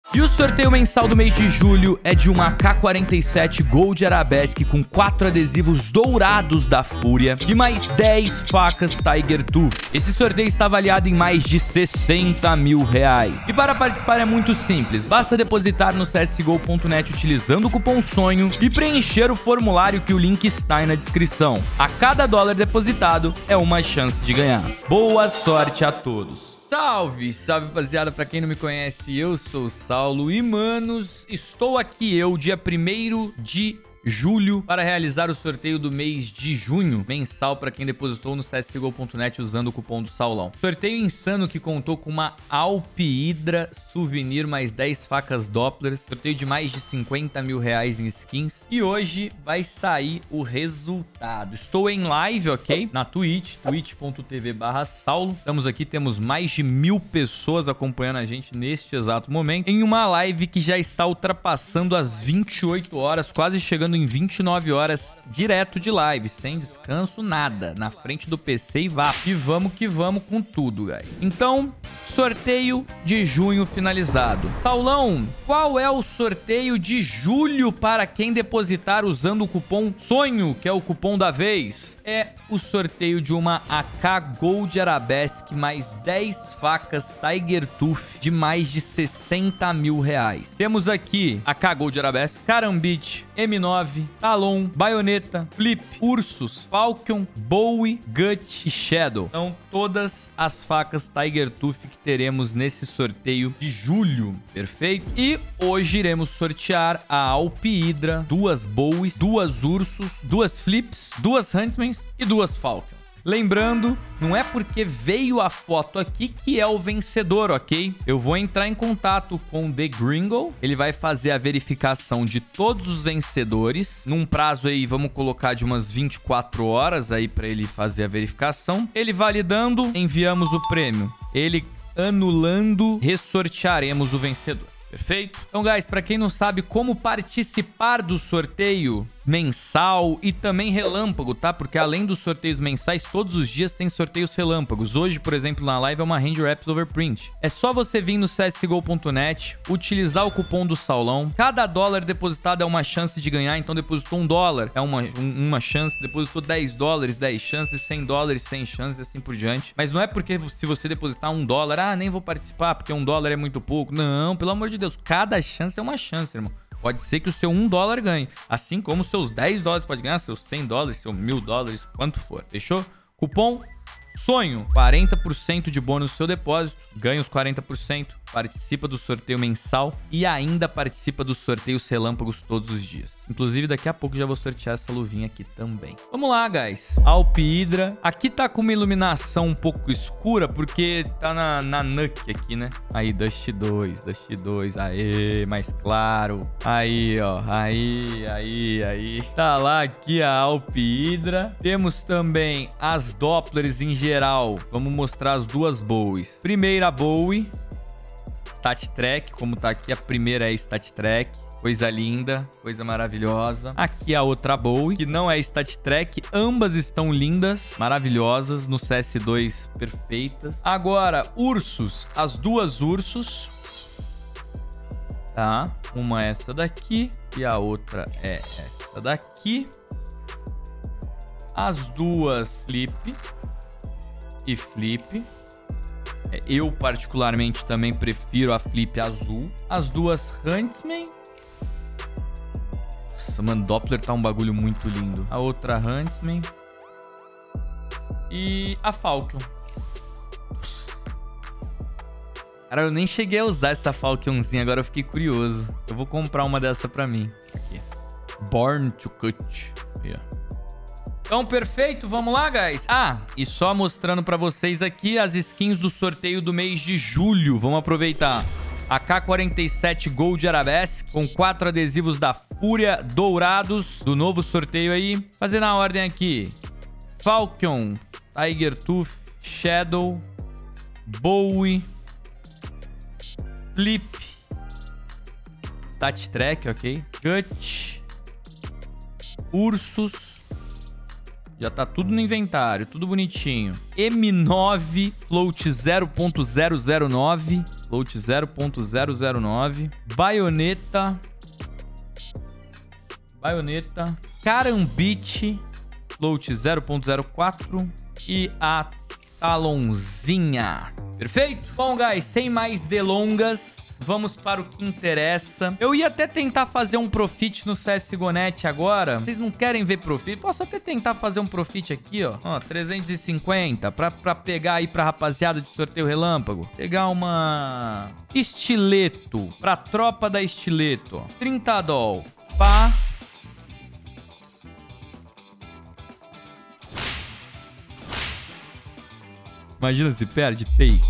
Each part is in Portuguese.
E o sorteio mensal do mês de julho é de uma AK-47 Gold Arabesque com 4 adesivos dourados da Fúria e mais 10 facas Tiger Tooth. Esse sorteio está avaliado em mais de 60 mil reais. E para participar é muito simples, basta depositar no csgo.net utilizando o cupom SONHO e preencher o formulário que o link está aí na descrição. A cada dólar depositado é uma chance de ganhar. Boa sorte a todos! Salve, salve rapaziada, pra quem não me conhece, eu sou o Saulo e manos, estou aqui eu, dia 1º de julho, para realizar o sorteio do mês de junho, mensal para quem depositou no csgo.net usando o cupom do Saulão. Sorteio insano que contou com uma Alp Hydra Souvenir, mais 10 facas Dopplers, sorteio de mais de 50 mil reais em skins, e hoje vai sair o resultado. Estou em live, ok? Na Twitch, twitch.tv/Saulo. Estamos aqui, temos mais de 1000 pessoas acompanhando a gente neste exato momento, em uma live que já está ultrapassando as 28 horas, quase chegando em 29 horas direto de live, sem descanso, nada, na frente do PC e vá. E vamos que vamos com tudo, guys. Então, sorteio de junho finalizado. Saulão, qual é o sorteio de julho para quem depositar usando o cupom SONHO, que é o cupom da vez? É o sorteio de uma AK Gold Arabesque mais 10 facas Tiger Tooth de mais de 60 mil reais. Temos aqui AK Gold Arabesque, Karambit, M9, Talon, Baioneta, Flip, Ursus, Falcon, Bowie, Gut e Shadow. Então, todas as facas Tiger Tooth que teremos nesse sorteio de julho, perfeito? E hoje iremos sortear a Alp Hydra, 2 Bowies, 2 Ursus, 2 Flips, 2 Huntsmans e 2 Falcon. Lembrando, não é porque veio a foto aqui que é o vencedor, ok? Eu vou entrar em contato com o The Gringo, ele vai fazer a verificação de todos os vencedores, num prazo aí, vamos colocar de umas 24 horas aí para ele fazer a verificação. Ele validando, enviamos o prêmio. Ele anulando, ressortearemos o vencedor. Perfeito? Então, guys, para quem não sabe como participar do sorteio mensal e também relâmpago, tá? Porque além dos sorteios mensais, todos os dias tem sorteios relâmpagos. Hoje, por exemplo, na live é uma Hand Wraps Overprint. É só você vir no csgo.net, utilizar o cupom do Saulão. Cada dólar depositado é uma chance de ganhar. Então, depositou $1, é uma chance. Depositou $10, 10 chances. $100, 100 chances e assim por diante. Mas não é porque se você depositar $1, ah, nem vou participar porque $1 é muito pouco. Não, pelo amor de Deus, cada chance é uma chance, irmão. Pode ser que o seu $1 ganhe, assim como os seus $10 pode ganhar, seus $100, seus $1000, quanto for, fechou? Cupom SONHO, 40% de bônus no seu depósito, ganha os 40%, participa do sorteio mensal e ainda participa dos sorteios relâmpagos todos os dias. Inclusive, daqui a pouco já vou sortear essa luvinha aqui também. Vamos lá, guys. Alp Hydra. Aqui tá com uma iluminação um pouco escura, porque tá na NUC aqui, né? Aí, Dust 2. Aê, mais claro. Aí, ó. Aí. Tá lá aqui a Alp Hydra. Temos também as Dopplers em geral. Vamos mostrar as 2 Bowies. Primeira Bowie. Stat Track, como tá aqui, a primeira é Stat Track. Coisa linda, coisa maravilhosa. Aqui a outra Bowie, que não é Stat Track. Ambas estão lindas, maravilhosas, no CS2 perfeitas. Agora, Ursus, as 2 Ursus. Tá, uma é essa daqui e a outra é essa daqui. As 2 Flip e Flip. Eu, particularmente, também prefiro a Flip azul. As 2 Huntsman. Nossa, mano, Doppler tá um bagulho muito lindo. A outra Huntsman. E a Falcon. Cara, eu nem cheguei a usar essa Falconzinha, agora eu fiquei curioso. Eu vou comprar uma dessa pra mim. Aqui. Born to Cut. Yeah. Então, perfeito, vamos lá, guys. Ah, e só mostrando pra vocês aqui as skins do sorteio do mês de julho. Vamos aproveitar. AK-47 Gold Arabesque, com 4 adesivos da Fúria dourados, do novo sorteio aí. Fazer na ordem aqui. Falcon, Tiger Tooth, Shadow, Bowie, Flip, Stat Track, ok? Gut, Ursus. Já tá tudo no inventário, tudo bonitinho. M9 Float 0.009. Float 0.009. Baioneta. Carambite. Float 0.04. E a Talonzinha. Perfeito? Bom, guys, sem mais delongas, vamos para o que interessa. Eu ia até tentar fazer um profit no CSGO.net agora. Vocês não querem ver profit? Posso até tentar fazer um profit aqui, ó. Ó, 350 pra pegar aí pra rapaziada de sorteio relâmpago. Pegar uma estileto pra tropa da estileto, ó. 30 doll. Pá. Imagina se perde, take.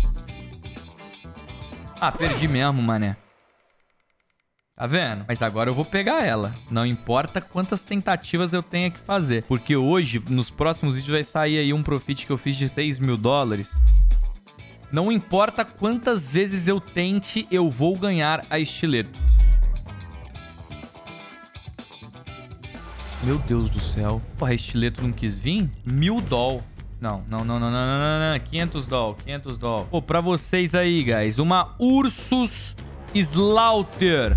Ah, perdi mesmo, mané. Tá vendo? Mas agora eu vou pegar ela. Não importa quantas tentativas eu tenha que fazer. Porque hoje, nos próximos vídeos, vai sair aí um profit que eu fiz de 3 mil dólares. Não importa quantas vezes eu tente, eu vou ganhar a estileto. Meu Deus do céu. Porra, a estileto não quis vir? 1000 doll. Não. 500 doll. Pô, pra vocês aí, guys. Uma Ursus Slaughter.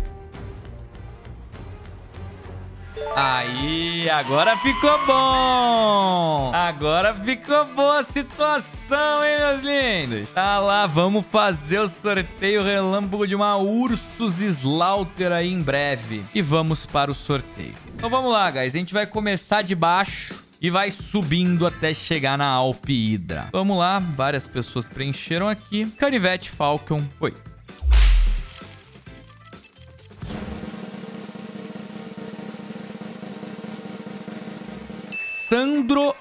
Aí, agora ficou bom. Agora ficou boa a situação, hein, meus lindos? Tá lá, vamos fazer o sorteio relâmpago de uma Ursus Slaughter aí em breve. E vamos para o sorteio. Então vamos lá, guys. A gente vai começar de baixo e vai subindo até chegar na Alp Hydra. Vamos lá, várias pessoas preencheram aqui. Canivete Falcon, foi. Sandro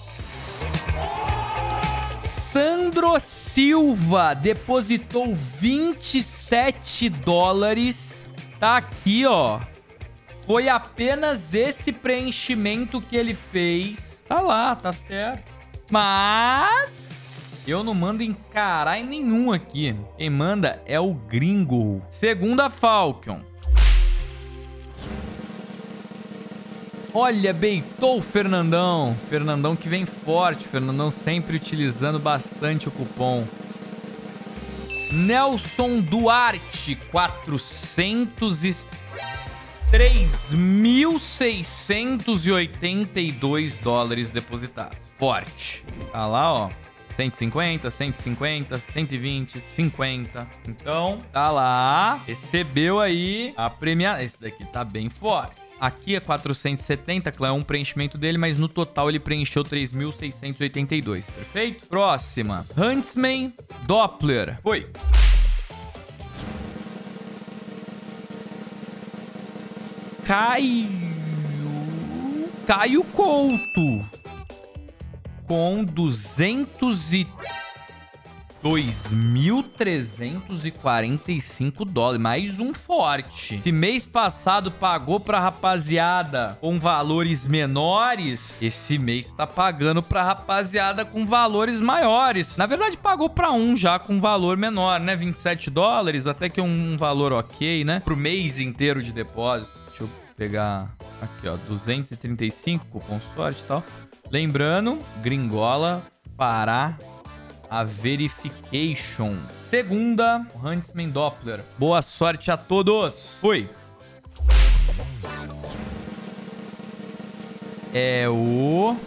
Silva depositou 27 dólares. Tá aqui, ó. Foi apenas esse preenchimento que ele fez. Tá lá, tá certo. Mas eu não mando em caralho nenhum aqui. Quem manda é o gringo. Segunda Falcon. Olha, beitou o Fernandão. Fernandão que vem forte. Fernandão sempre utilizando bastante o cupom. Nelson Duarte, 3.682 dólares depositados. Forte. Tá lá, ó. 150, 150, 120, 50. Então, tá lá. Recebeu aí a premiação. Esse daqui tá bem forte. Aqui é 470, que é um preenchimento dele, mas no total ele preencheu 3.682. Perfeito? Próxima. Huntsman Doppler. Foi. Caio Couto. Com 202.345 dólares. Mais um forte. Se mês passado pagou pra rapaziada com valores menores, esse mês tá pagando pra rapaziada com valores maiores. Na verdade, pagou pra um já com valor menor, né? 27 dólares, até que um valor ok, né? Pro mês inteiro de depósito. Deixa eu pegar aqui, ó. 235, cupom sorte e tal. Lembrando, Gringola fará a verification. Segunda, Huntsman Doppler. Boa sorte a todos. Fui. É o...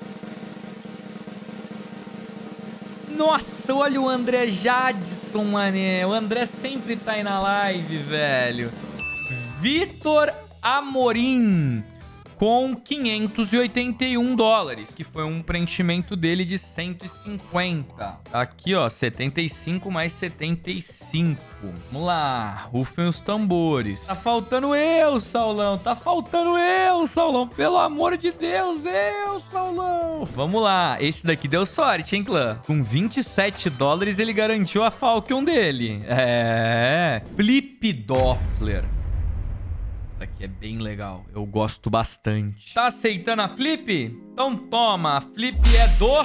Nossa, olha o André Jadson, mané. O André sempre tá aí na live, velho. Vitor Amorim. Com 581 dólares, que foi um preenchimento dele de 150. Aqui, ó, 75 mais 75. Vamos lá, rufem os tambores. Tá faltando eu, Saulão. Tá faltando eu, Saulão. Pelo amor de Deus, eu, Saulão. Vamos lá, esse daqui deu sorte, hein, clã? Com 27 dólares ele garantiu a Falcon dele. É, Flip Doppler. Aqui é bem legal. Eu gosto bastante. Tá aceitando a flip? Então toma. A flip é do...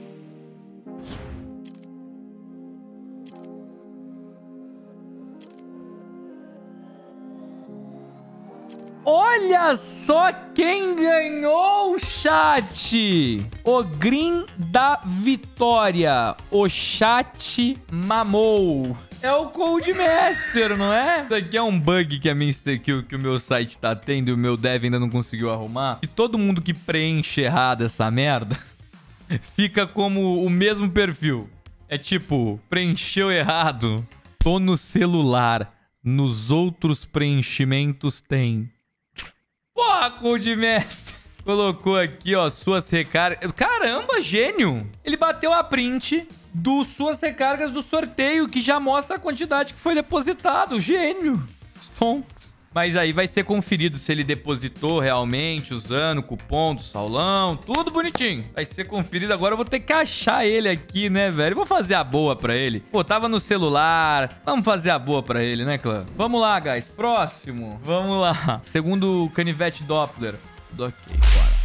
Olha só quem ganhou, chat! O Green da Vitória. O chat mamou. É o Code Master, não é? Isso aqui é um bug que, que o meu site tá tendo e o meu dev ainda não conseguiu arrumar. E todo mundo que preenche errado essa merda fica como o mesmo perfil. É tipo, preencheu errado. Tô no celular. Nos outros preenchimentos tem. Porra, Code Master. Colocou aqui, ó, suas recargas. Caramba, gênio. Ele bateu a print do suas recargas do sorteio, que já mostra a quantidade que foi depositado. Gênio. Stonks. Mas aí vai ser conferido se ele depositou realmente, usando o cupom do Saulão, tudo bonitinho. Vai ser conferido. Agora eu vou ter que achar ele aqui, né, velho? Eu vou fazer a boa pra ele. Pô, tava no celular. Vamos fazer a boa pra ele, né, clã? Vamos lá, guys. Próximo. Vamos lá. Segundo canivete Doppler. Ok, bora.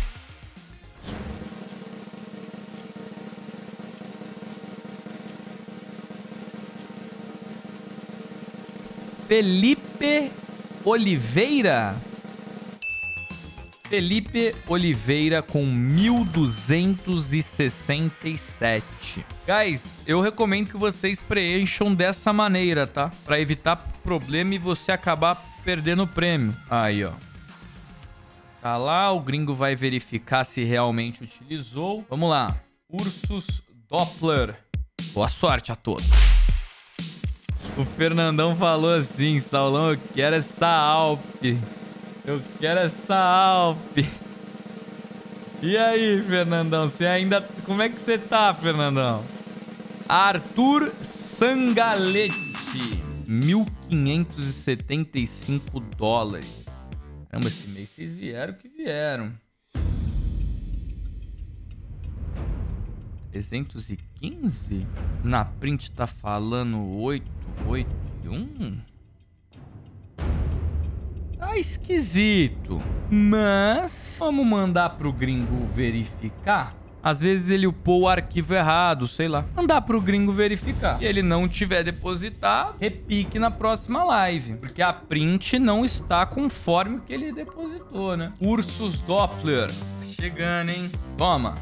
Felipe Oliveira. Felipe Oliveira com 1.267. Guys, eu recomendo que vocês preencham dessa maneira, tá? Pra evitar problema e você acabar perdendo o prêmio. Aí, ó. Tá lá, o gringo vai verificar se realmente utilizou. Vamos lá. Ursus Doppler. Boa sorte a todos. O Fernandão falou assim, Saulão, eu quero essa Alp. Eu quero essa Alp. E aí, Fernandão, você ainda... Como é que você tá, Fernandão? Arthur Sangalete. 1.575 dólares. Caramba, esse mês vocês vieram que vieram. 315? Na print tá falando 881? Tá esquisito. Mas vamos mandar pro gringo verificar. Às vezes ele upou o arquivo errado, sei lá. Mandar pro gringo verificar. Se ele não tiver depositado, repique na próxima live. Porque a print não está conforme o que ele depositou, né? Ursus Doppler. Tá chegando, hein? Toma.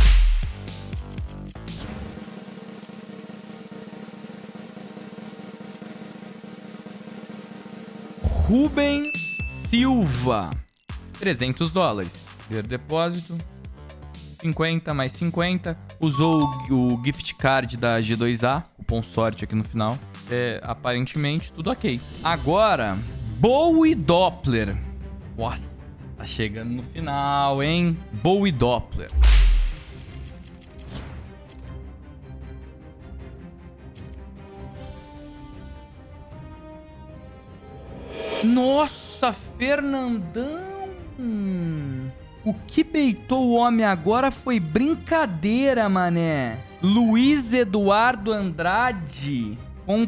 Rubem Silva. 300 dólares. Ver depósito. 50 mais 50. Usou o gift card da G2A. Cupom sorte aqui no final. Aparentemente, tudo ok. Agora, Bowie Doppler. Nossa, tá chegando no final, hein? Bowie Doppler. Nossa, Fernandão. O que beitou o homem agora foi brincadeira, mané. Luiz Eduardo Andrade com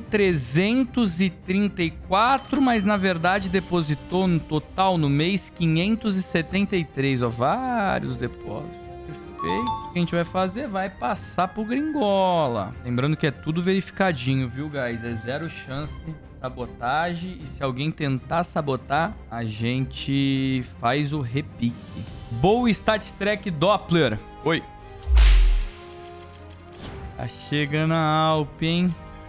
334, mas na verdade depositou no total no mês 573. Ó, vários depósitos. Perfeito. O que a gente vai fazer? Vai passar pro Gringola. Lembrando que é tudo verificadinho, viu, guys? É zero chance de sabotagem. E se alguém tentar sabotar, a gente faz o repique. Boa Stat Trek Doppler. Oi. Tá chegando a Alp, hein?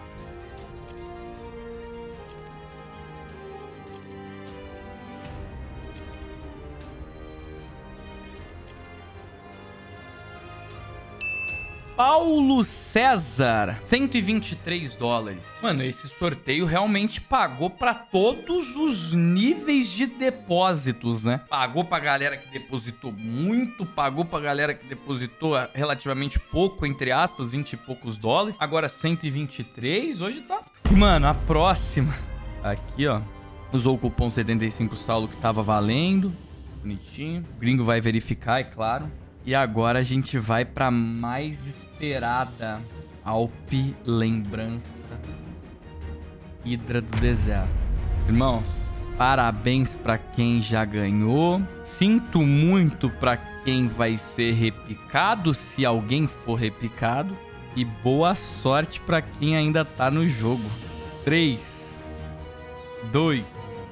Paulo César, 123 dólares. Mano, esse sorteio realmente pagou pra todos os níveis de depósitos, né? Pagou pra galera que depositou muito, pagou pra galera que depositou relativamente pouco, entre aspas, 20 e poucos dólares. Agora 123, hoje tá... Mano, a próxima... Aqui, ó. Usou o cupom 75 Saulo que tava valendo. Bonitinho. O gringo vai verificar, é claro. E agora a gente vai para mais esperada Alp Lembrança Hidra do Deserto. Irmãos, parabéns para quem já ganhou. Sinto muito para quem vai ser repicado, se alguém for repicado. E boa sorte para quem ainda tá no jogo. 3, 2,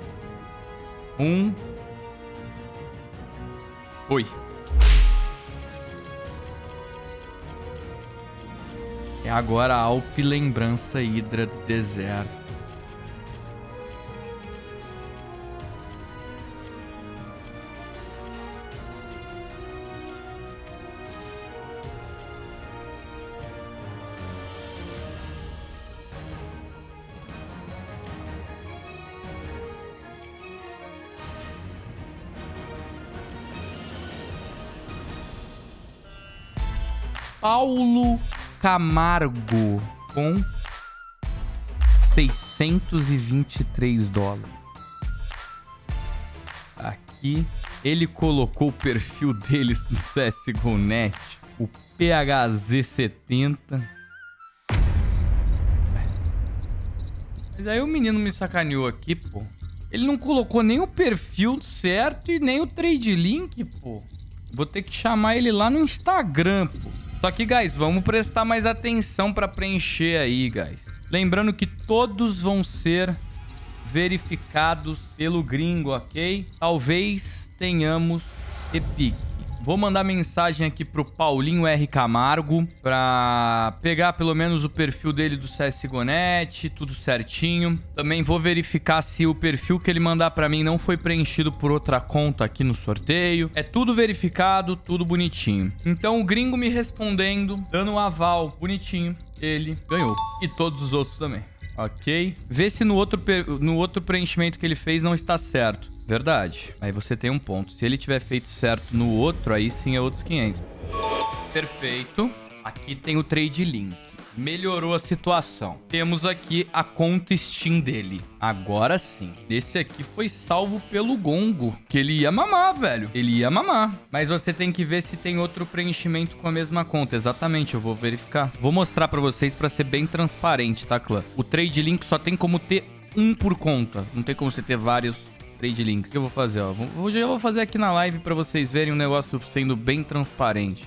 1. Oi. agora Alp Lembrança Hidra do Deserto. Paulo Camargo com $623. Aqui ele colocou o perfil deles no CSGO.net, o PHZ70. Mas aí o menino me sacaneou aqui, pô. Ele não colocou nem o perfil certo e nem o trade link, pô. Vou ter que chamar ele lá no Instagram, pô. Só que, guys, vamos prestar mais atenção para preencher aí, guys. Lembrando que todos vão ser verificados pelo gringo, ok? Talvez tenhamos Epic. Vou mandar mensagem aqui pro Paulinho R. Camargo pra pegar pelo menos o perfil dele do CSGO.net, tudo certinho. Também vou verificar se o perfil que ele mandar pra mim não foi preenchido por outra conta aqui no sorteio. É tudo verificado, tudo bonitinho. Então o gringo me respondendo, dando um aval bonitinho, ele ganhou. E todos os outros também. Ok? Vê se no outro preenchimento que ele fez não está certo. Verdade. Aí você tem um ponto. Se ele tiver feito certo no outro, aí sim é outros 500. Perfeito. Aqui tem o trade link. Melhorou a situação. Temos aqui a conta Steam dele. Agora sim. Esse aqui foi salvo pelo Gongo. Que ele ia mamar, velho. Ele ia mamar. Mas você tem que ver se tem outro preenchimento com a mesma conta. Exatamente, eu vou verificar. Vou mostrar pra vocês pra ser bem transparente, tá, clã? O trade link só tem como ter um por conta. Não tem como você ter vários trade links. O que eu vou fazer, ó? Já vou fazer aqui na live pra vocês verem o negócio sendo bem transparente.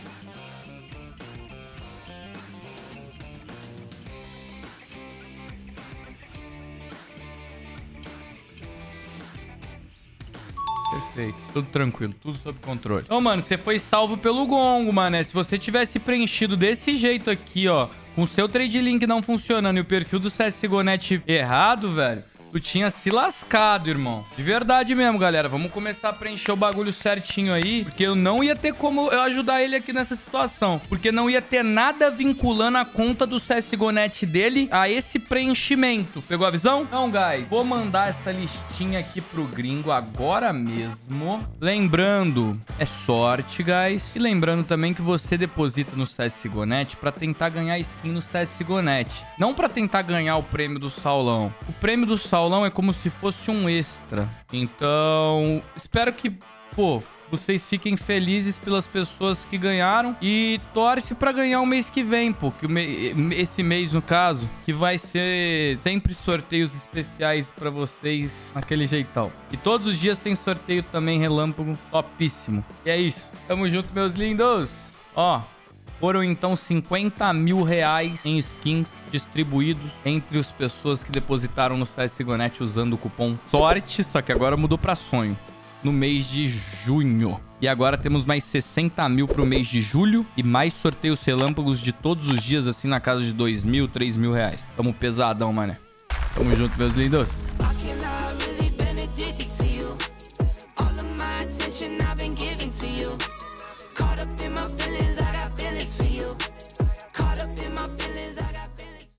Perfeito, tudo tranquilo, tudo sob controle. Então, mano, você foi salvo pelo Gongo, mano. Se você tivesse preenchido desse jeito aqui, ó, com o seu trade link não funcionando e o perfil do CSGO.net errado, velho, tu tinha se lascado, irmão. De verdade mesmo, galera. Vamos começar a preencher o bagulho certinho aí, porque eu não ia ter como eu ajudar ele aqui nessa situação. Porque não ia ter nada vinculando a conta do CSGO.net dele a esse preenchimento. Pegou a visão? Então, guys, vou mandar essa listinha aqui pro gringo agora mesmo. Lembrando, é sorte, guys. E lembrando também que você deposita no CSGO.net pra tentar ganhar skin no CSGO.net. Não pra tentar ganhar o prêmio do Saulão. O prêmio do Saulão é como se fosse um extra. Então, espero que, pô, vocês fiquem felizes pelas pessoas que ganharam e torce pra ganhar o mês que vem, pô. Que esse mês, no caso, que vai ser sempre sorteios especiais pra vocês naquele jeitão. E todos os dias tem sorteio também, relâmpago, topíssimo. E é isso. Tamo junto, meus lindos. Ó, foram então 50 mil reais em skins distribuídos entre as pessoas que depositaram no CSGO.net usando o cupom SORTE, só que agora mudou para sonho, no mês de junho. E agora temos mais 60 mil pro mês de julho e mais sorteios relâmpagos de todos os dias, assim, na casa de 2 mil, 3 mil reais. Tamo pesadão, mané. Tamo junto, meus lindos.